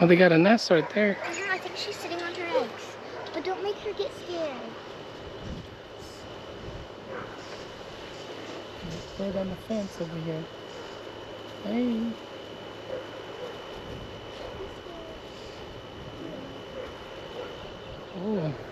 Oh, they got a nest right there. I think she's sitting on her eggs. But don't make her get scared. Bird on the fence over here. Hey. Oh.